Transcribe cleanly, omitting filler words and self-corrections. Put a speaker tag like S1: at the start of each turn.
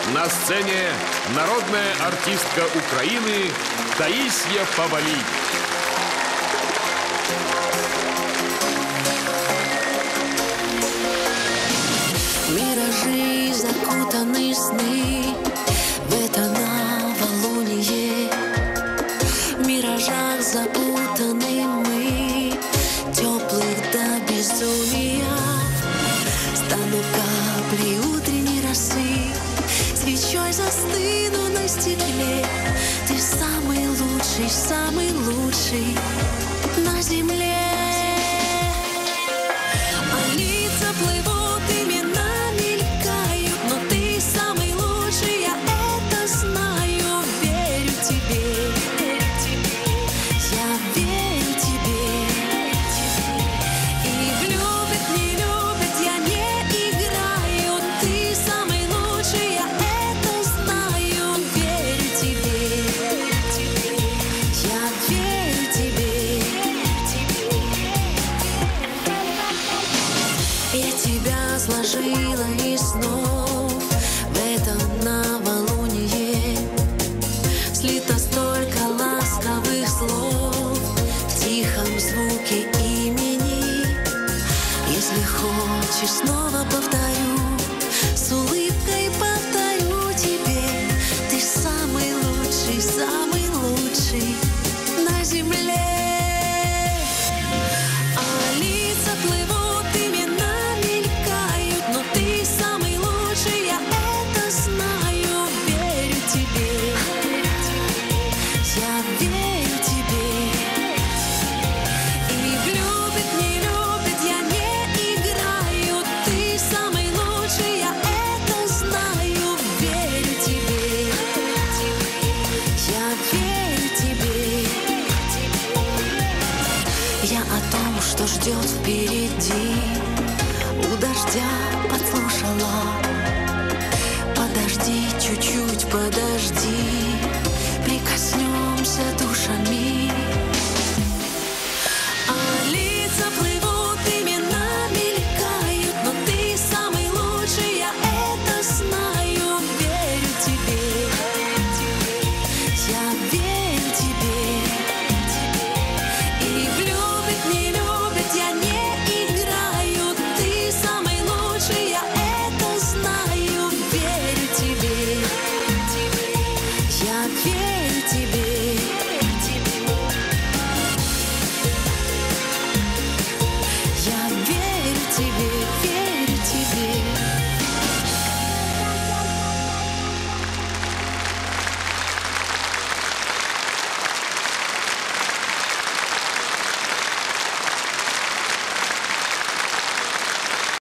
S1: На сцене народная артистка Украины Таисия Повалий.
S2: Миражи, закутаны сны в это новолуние. В миражах запутаны мы, теплых до безумия. Стану каплей утренней росы, свечой застыну на стекле. Ты самый лучший на земле.